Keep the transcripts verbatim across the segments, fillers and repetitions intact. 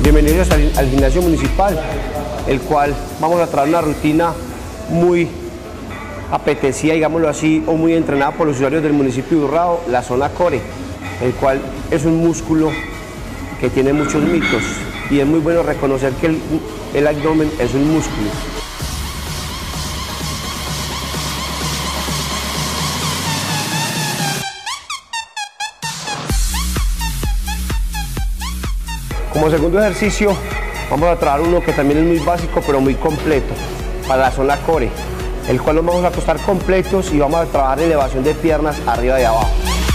Bienvenidos al, al gimnasio municipal, el cual vamos a traer una rutina muy apetecida, digámoslo así, o muy entrenada por los usuarios del municipio de Urrao, la zona core, el cual es un músculo que tiene muchos mitos y es muy bueno reconocer que el, el abdomen es un músculo. Como segundo ejercicio vamos a trabajar uno que también es muy básico pero muy completo para la zona core, el cual nos vamos a acostar completos y vamos a trabajar elevación de piernas arriba y abajo.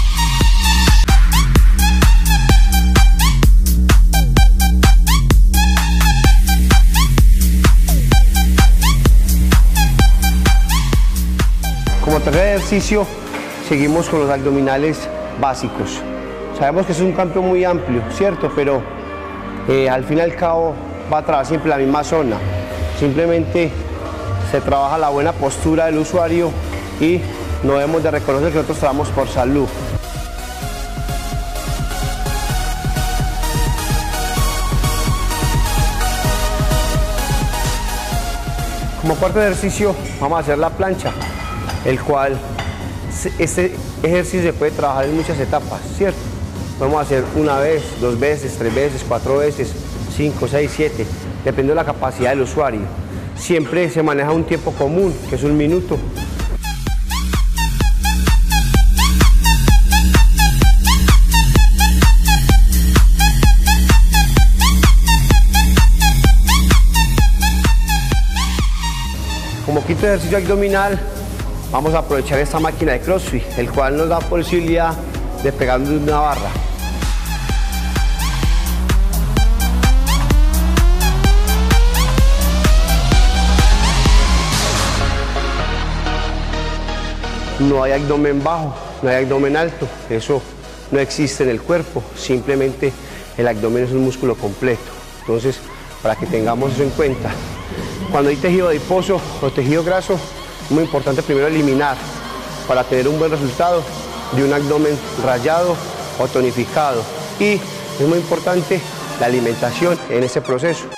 Como tercer ejercicio seguimos con los abdominales básicos. Sabemos que es un campo muy amplio, ¿cierto? Pero Eh, al fin y al cabo va a trabajar siempre la misma zona, simplemente se trabaja la buena postura del usuario y no debemos de reconocer que nosotros trabajamos por salud. Como cuarto ejercicio vamos a hacer la plancha, el cual este ejercicio se puede trabajar en muchas etapas, ¿cierto? Podemos hacer una vez, dos veces, tres veces, cuatro veces, cinco, seis, siete, dependiendo de la capacidad del usuario. Siempre se maneja un tiempo común, que es un minuto. Como quinto ejercicio abdominal, vamos a aprovechar esta máquina de CrossFit, el cual nos da posibilidad de pegar una barra. No hay abdomen bajo, no hay abdomen alto, eso no existe en el cuerpo, simplemente el abdomen es un músculo completo. Entonces, para que tengamos eso en cuenta, cuando hay tejido adiposo o tejido graso, es muy importante primero eliminar para tener un buen resultado de un abdomen rayado o tonificado, y es muy importante la alimentación en ese proceso.